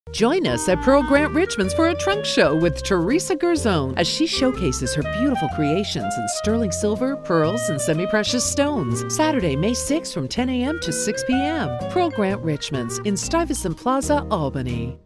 Join us at PearlGrantRichmans for a trunk show with Teresa Girzone as she showcases her beautiful creations in sterling silver, pearls, and semi-precious stones. Saturday, May 6th from 10 a.m. to 6 p.m. PearlGrantRichmans in Stuyvesant Plaza, Albany.